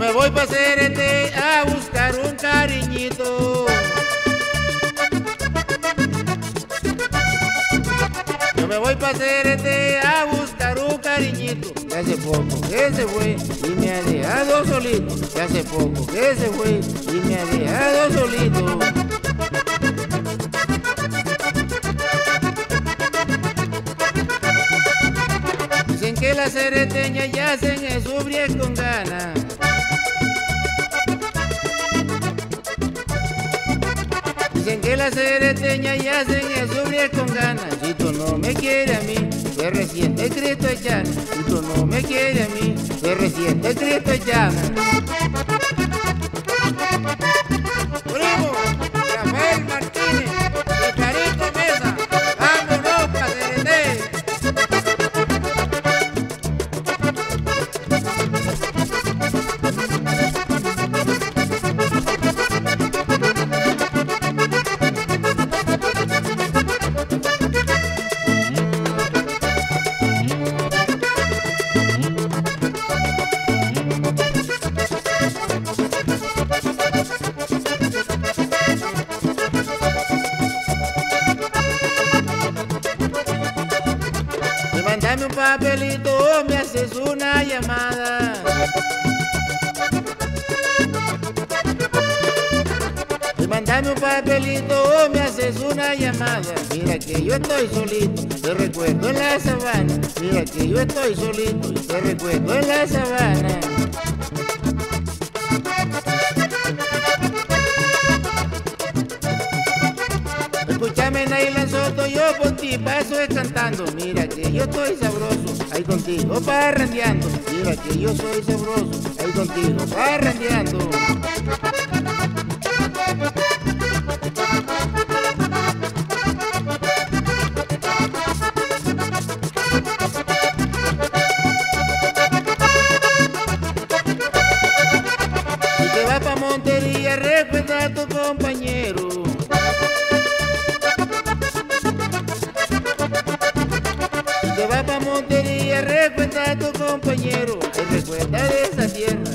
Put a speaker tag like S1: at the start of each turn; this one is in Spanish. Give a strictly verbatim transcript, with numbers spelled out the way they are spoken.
S1: me voy pa' Cerete a buscar un cariñito. Yo me voy pa' Cerete a buscar un cariñito. Que hace poco que se fue y me ha dejado solito. Que hace poco que se fue y me ha dejado solito. Dicen que las cereteñas ya hacen eso bien con ganas. Dicen que las cereteñas ya hacen eso bien con ganas. Si tú no me quieres a mí, que recién te Cristo es llano. Si tú no me quieres a mí, que recién te Cristo es llano. Primo, Rafael Martínez, de Carito Mesa, vámonos pa' Cerete. Mándame un papelito o me haces una llamada. Mándame un papelito o me haces una llamada. Mira que yo estoy solito, te recuerdo en la sabana. Mira que yo estoy solito y te recuerdo en la sabana. Escúchame, Naylan Soto, yo por ti paso es cantando. Mira que yo estoy sabroso, ahí contigo parrandeando. Mira que yo soy sabroso, ahí contigo parrandeando. Si te vas pa' Montería, recuerda a tu compañero. Si te vas pa' Montería, recuerda a tu compañero. Ay, recuerda de esa tierra,